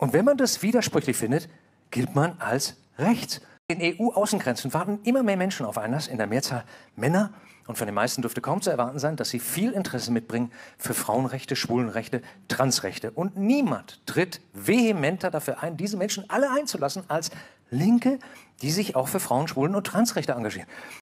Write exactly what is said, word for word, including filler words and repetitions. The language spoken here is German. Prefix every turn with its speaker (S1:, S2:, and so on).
S1: Und wenn man das widersprüchlich findet, gilt man als rechts. In E U-Außengrenzen warten immer mehr Menschen auf Einlass, in der Mehrzahl Männer. Und von den meisten dürfte kaum zu erwarten sein, dass sie viel Interesse mitbringen für Frauenrechte, Schwulenrechte, Transrechte. Und niemand tritt vehementer dafür ein, diese Menschen alle einzulassen, als Linke, die sich auch für Frauen, Schwulen und Transrechte engagieren.